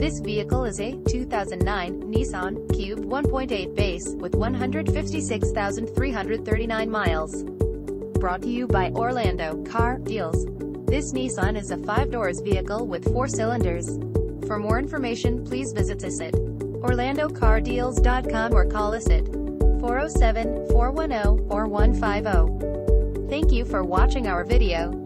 This vehicle is a 2009 Nissan Cube 1.8 base, with 156,339 miles. Brought to you by Orlando Car Deals. This Nissan is a 5-doors vehicle with 4 cylinders. For more information, please visit us at orlandocardeals.com or call us at 407-410-4150. Thank you for watching our video.